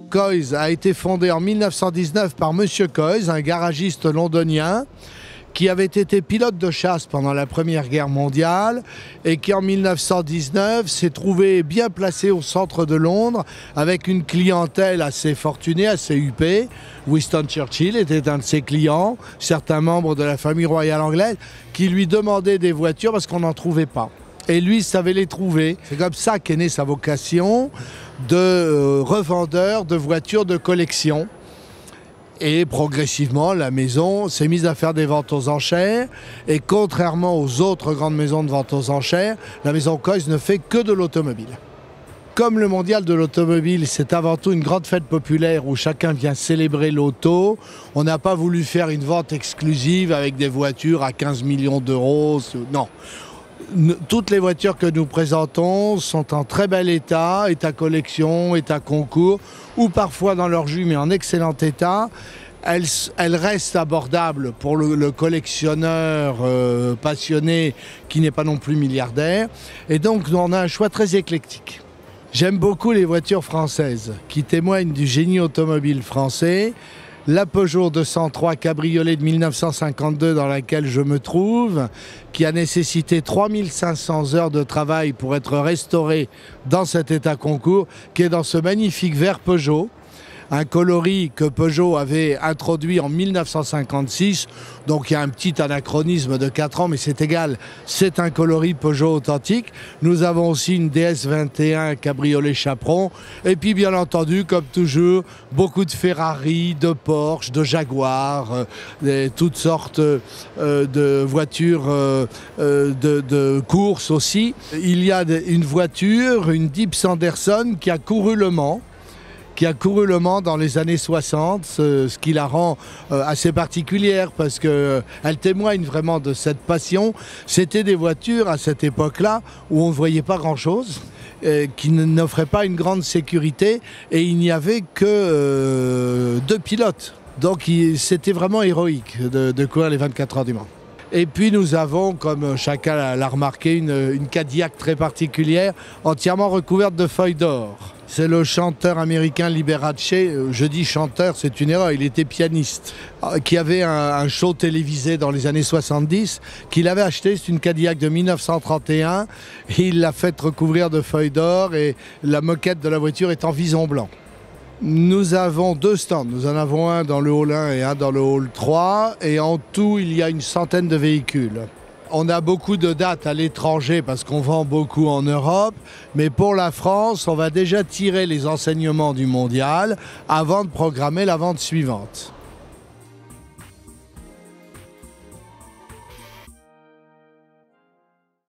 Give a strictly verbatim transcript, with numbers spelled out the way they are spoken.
Coys a été fondé en mille neuf cent dix-neuf par Monsieur Coys, un garagiste londonien qui avait été pilote de chasse pendant la Première Guerre mondiale et qui en mille neuf cent dix-neuf s'est trouvé bien placé au centre de Londres avec une clientèle assez fortunée, assez huppée. Winston Churchill était un de ses clients, certains membres de la famille royale anglaise qui lui demandaient des voitures parce qu'on n'en trouvait pas. Et lui savait les trouver. C'est comme ça qu'est née sa vocation de euh, revendeur de voitures de collection. Et progressivement, la maison s'est mise à faire des ventes aux enchères. Et contrairement aux autres grandes maisons de vente aux enchères, la maison Coys ne fait que de l'automobile. Comme le mondial de l'automobile, c'est avant tout une grande fête populaire où chacun vient célébrer l'auto, on n'a pas voulu faire une vente exclusive avec des voitures à quinze millions d'euros. Non. Toutes les voitures que nous présentons sont en très bel état, état collection, état concours, ou parfois dans leur jus, mais en excellent état. Elles, elles restent abordables pour le, le collectionneur euh, passionné qui n'est pas non plus milliardaire. Et donc, on a un choix très éclectique. J'aime beaucoup les voitures françaises qui témoignent du génie automobile français. La Peugeot deux cent trois cabriolet de mille neuf cent cinquante-deux dans laquelle je me trouve, qui a nécessité trois mille cinq cents heures de travail pour être restaurée dans cet état concours, qui est dans ce magnifique vert Peugeot, un coloris que Peugeot avait introduit en mille neuf cent cinquante-six, donc il y a un petit anachronisme de quatre ans, mais c'est égal, c'est un coloris Peugeot authentique. Nous avons aussi une D S vingt et un cabriolet chaperon, et puis bien entendu, comme toujours, beaucoup de Ferrari, de Porsche, de Jaguar, euh, toutes sortes euh, de voitures euh, euh, de, de course aussi. Il y a une voiture, une Deep Sanderson, qui a couru Le Mans, qui a couru Le Mans dans les années soixante, ce, ce qui la rend euh, assez particulière parce qu'elle euh, témoigne vraiment de cette passion. C'était des voitures à cette époque-là où on ne voyait pas grand-chose, euh, qui n'offraient pas une grande sécurité et il n'y avait que euh, deux pilotes. Donc c'était vraiment héroïque de, de courir les vingt-quatre heures du Mans. Et puis nous avons, comme chacun l'a remarqué, une, une Cadillac très particulière, entièrement recouverte de feuilles d'or. C'est le chanteur américain Liberace, je dis chanteur, c'est une erreur, il était pianiste, qui avait un, un show télévisé dans les années soixante-dix, qu'il avait acheté, c'est une Cadillac de mille neuf cent trente et un, et il l'a fait recouvrir de feuilles d'or et la moquette de la voiture est en vison blanc. Nous avons deux stands, nous en avons un dans le hall un et un dans le hall trois, et en tout il y a une centaine de véhicules. On a beaucoup de dates à l'étranger parce qu'on vend beaucoup en Europe, mais pour la France, on va déjà tirer les enseignements du mondial avant de programmer la vente suivante.